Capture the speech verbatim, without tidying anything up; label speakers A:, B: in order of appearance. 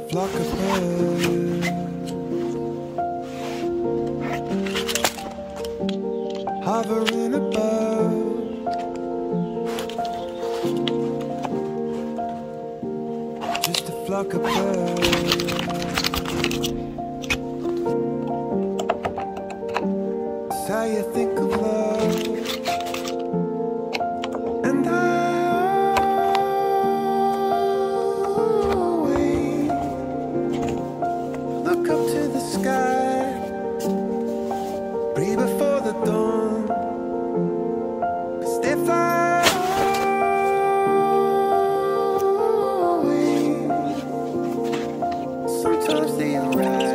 A: flock of birds hovering above. Just a flock of birds. It's how you think of love. And I always look up to the sky, pray before the dawn, 'cause they fly away. Sometimes they arrive.